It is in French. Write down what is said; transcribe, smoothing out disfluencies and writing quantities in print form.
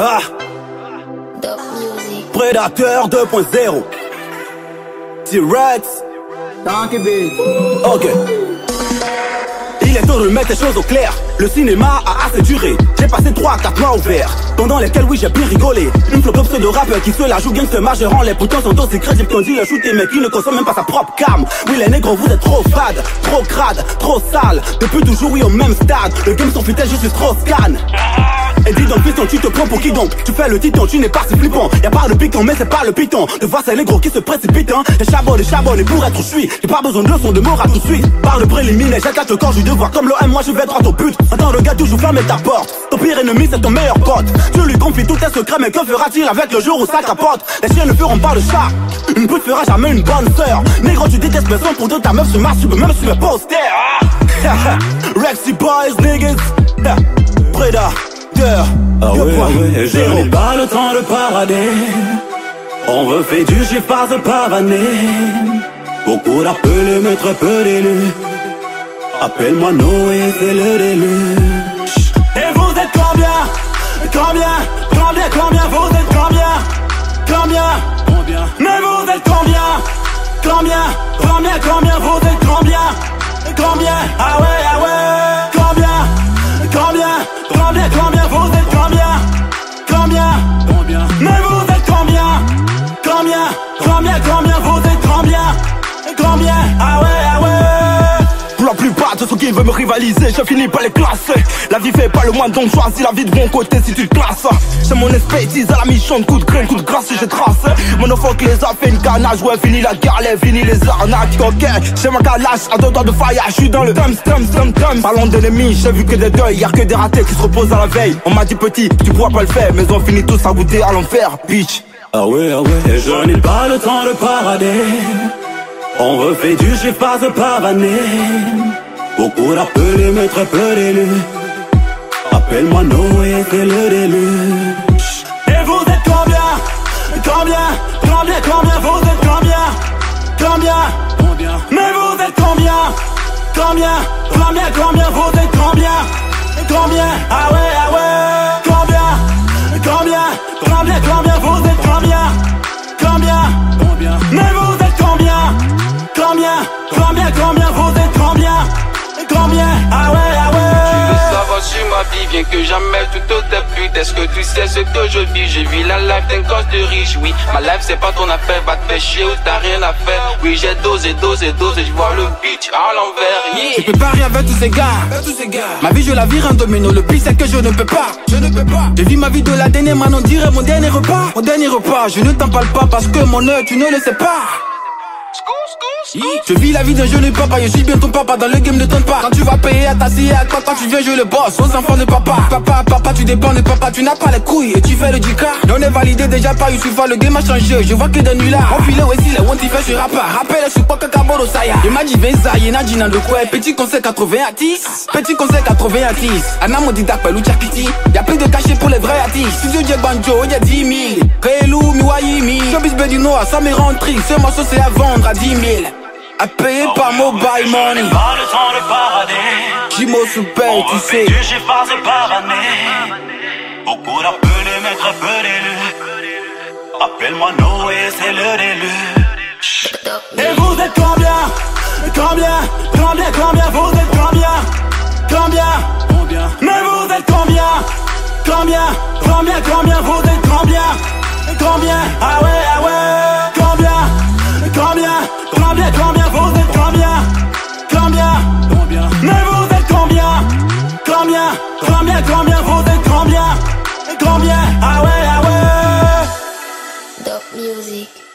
Ah, Prédateur 2.0 T-Rex Ok. Il est temps de mettre les choses au clair. Le cinéma a assez duré. J'ai passé 3 à 4 mois ouverts, pendant lesquels oui j'ai pu rigoler. Une flopée de rappeurs qui se la jouent gangster majorant. Les putains sont aussi crédibles qu'on dit le shooter, mais qui ne consomme même pas sa propre cam. Oui les négros vous êtes trop fades, trop crades, trop sales. Depuis toujours oui au même stade. Le game sans fidèle, je suis trop scan. Et dis donc piston, tu te prends pour qui donc? Tu fais le titan, tu n'es pas si flippant. Y'a pas le piquant mais c'est pas le piton. De voir ces négros qui se précipitent hein. Des chabots et pour être où je suis. J'ai pas besoin de leçons de morale tout de suite. Par le préliminaire, j'attaque le corps du devoir. Comme l'OM, moi je vais droit au but. Attends le gars toujours fermer ta porte. Ton pire ennemi c'est ton meilleur pote. Tu lui confies tous tes secrets, mais que fera-t-il avec le jour où ça capote? Les chiens ne feront pas de chat. Une pute fera jamais une bonne sœur. Négro tu détestes mes sons pour de ta meuf se masturbe même sur mes posters. Rexy boys niggas. Prédateur. Ah ouais, je n'ai pas le temps de parader. On refait du chiffre à se pavaner. Beaucoup d'appelés mais très peu d'élus. Appelle-moi Noé, c'est le déluge. Et vous êtes combien? Combien? Vous êtes combien? Mais vous êtes combien? Vous êtes combien? Ah ouais? Combien? Vous êtes combien? Mais vous êtes combien? Vous êtes combien? Ah ouais? Pour la plupart de ceux qui veulent me rivaliser, je finis par les classer. La vie fait pas le moins donc choisis la vie de bon côté si tu te classes. C'est mon expertise à la mission, coup de grain, coup de grâce si je trace. Monofoque les a fait une canage, ouais fini la galère, fini les arnaques. Ok, j'ai ma calache, à 2 doigts de fire, je suis dans le tum. Parlons d'ennemis, j'ai vu que des deuils, y'a que des ratés qui se reposent à la veille. On m'a dit petit, tu pourras pas le faire, mais on finit tous à goûter à l'enfer, bitch. Ah ouais, et je n'ai pas le temps de parader. On refait du chiffre à se pavaner. Beaucoup d'appelés mais très peu d'élus. Appelle-moi Noé, c'est le déluge. Et vous êtes combien? Vous êtes combien? Mais vous êtes combien? Vous êtes combien? Ah ouais? Combien? Vous êtes combien? Mais vous êtes combien? Vous êtes combien? Ah ouais? Tu veux savoir sur ma vie, bien que jamais tout au début. Est-ce que tu sais ce que je vis? Je vis la life d'un gosse de riche, oui. Ma life c'est pas ton affaire, va te faire chier ou t'as rien à faire. Oui j'ai dosé, je vois le bitch à l'envers, yeah. Je peux pas rien avec tous ces gars. Ma vie je la vire en domino, le pire c'est que je ne peux pas. Je vis ma vie de la dernière man, on dirait mon dernier repas. Je ne t'en parle pas parce que mon heure tu ne le sais pas. Je vis la vie d'un jeune papa, je suis bien ton papa, dans le game ne tourne pas. Quand tu vas payer à ta scie, à quand tu viens je le boss, aux enfants de papa. Papa tu dépends de papa, tu n'as pas les couilles et tu fais le dika. On est validé déjà par Youssoufa, le game a changé, je vois que de nuit là. On file aussi les one fait sur rapa, rappelle sur quoi que Kaboro Saya. Je m'a dit Venza, y'en a dit dans le coin, petit conseil 80 à 10. Anna Modida, Pelou Tchakiti, y'a plus de cachets pour les vrais artistes. Studio Jack Banjo, y'a 10 000. Réelou, Miwaimi, Showbiz Bedino, ça m'est rentré, ce morceau c'est à vendre à 10 000. À payer par mobile money. Pas le temps de parader. Jimo sous paye, tu sais. Du chiffre à se pavaner. Beaucoup d'appelés mais très peu d'élus. Appelle-moi Noé, c'est le déluge. Et vous êtes combien? Vous êtes combien? Mais vous êtes combien? Vous êtes combien? Ah ouais? Combien? Vous êtes combien? Mais vous êtes combien? Vous êtes combien? Ah ouais? Dope music.